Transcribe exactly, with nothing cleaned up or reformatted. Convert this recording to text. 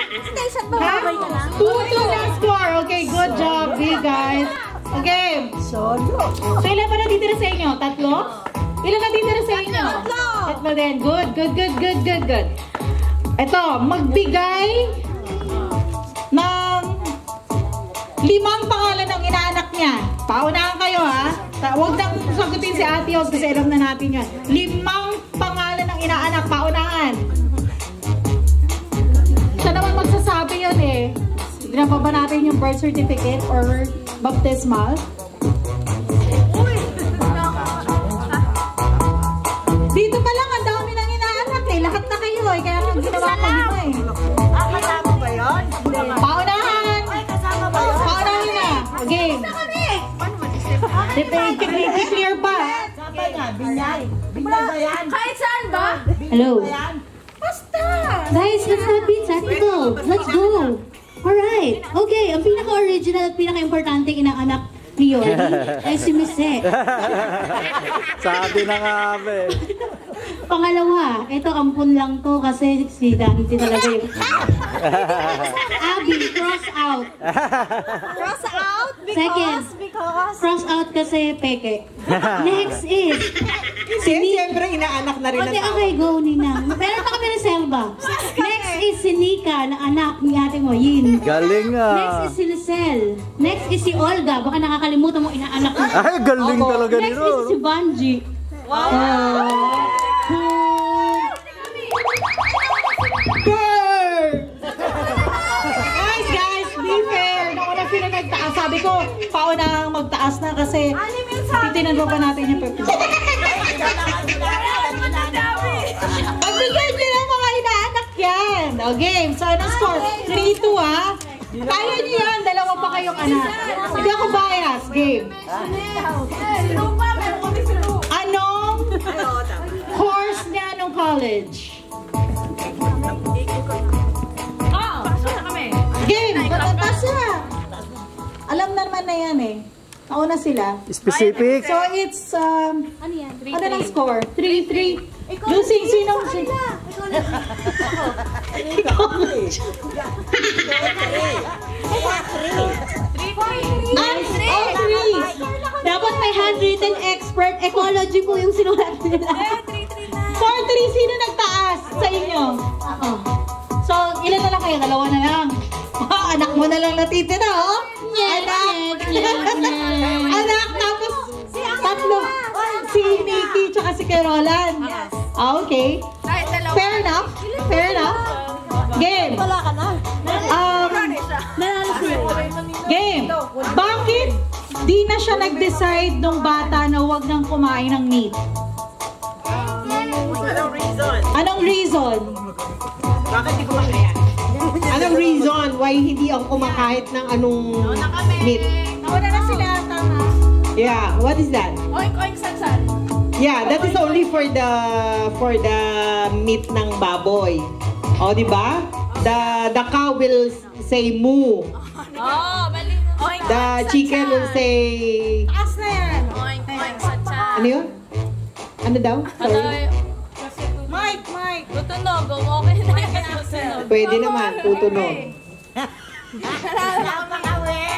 Station ba? Babay ka lang. two two na score. Okay, good job, you guys. Okay. So, so ilan pa natitira sa inyo? Tatlo? Ilan natitira sa inyo? Tatlo. Tatlo din. Good, good, good, good, good, good. Ito, magbigay ng limang pangalan ng inaanak niya. Paunahan kayo, ha? Huwag nang sagutin si Ate Os kasi alam na natin yan. Limang pangalan ng inaanak. Paunahan. Siya naman magsasabi yun eh. Ginapa ba natin yung birth certificate or baptismal? Dito pa lang, ang dami ng inaanak eh. Lahat na kayo eh. Kaya nga ginawa ko dito eh. Ah, kasama ba yun? Paunahan! Paunahan na! Okay. I-clear pa. Saba nga, binyay. Binyay ba yan? Kahit saan ba? Hello. Basta! Guys, let's not be technical. Let's go. Alright. Okay, ang pinaka-original at pinaka-importante inaanak ni Yordi ay si Mise. Sabi na nga, be. Pangalawa, ito ampun lang to kasi si Dante talaga yung... Abby, cross out. Cross out? Because? Second, Because? cross out kasi peke. Next is... Siyempre, inaanak na rin Okay, okay, go, Ninang. Meron pa kami ng Selva. Next is si Nika, na anak ni ate mo, Yin. Galing ah. Next is si Lucel. Next is si Olga. Baka nakakalimutan mo inaanak mo. Ay, galing talaga ni Next is si Banji. Wow! Guys, guys, be fair. Naku na sila nagtaas. Sabi ko, paunang magtaas na kasi titinan mo pa natin yung pepsi. Pagbigyan nyo ng mga inaanak yan. O, game. So, anong score? three two, ha? Kaya nyo yan. Dalawa pa kayong anak. Hindi ako bias. Game. Anong course niya nung college? Game! Matatas na! Alam na naman na yan eh. Nauna sila. Specific. So, it's, um, Ano yan? ano ng score? three three. Using sinong... Oh, three. Dapat may handwritten expert ecology po yung sinulat nila. four three. Sino nagtaas sa inyo? Ako. So, ilan na lang kayo? Dalawa na lang. Oh, anak mo na lang natitira, oh. Anak. Anak, tapos tatlo. Si Nikki tsaka si Carolan. Ah, okay. Fair enough. Fair enough. Game. Wala ka na. Um, game. Bakit di na siya nag-decide nung bata na huwag nang kumain ng meat? Anong reason? Anong reason? Bakit di kumakain? Anong reason why hindi ako kumakain ng anong meat? Nauna na sila, tama. Yeah, what is that? Oink, oink, sansan. Yeah, that is only for the for the meat ng baboy. Oh, di ba? The the cow will say moo. Oh, mali. Oink, The chicken will say taas na yan. Oink, oink, sansan. ano yun? Ano daw? Sorry. Mike, Mike. Tutunog, okay na yan. Tutunog. Pwede naman, tutunog. Wala mga awit.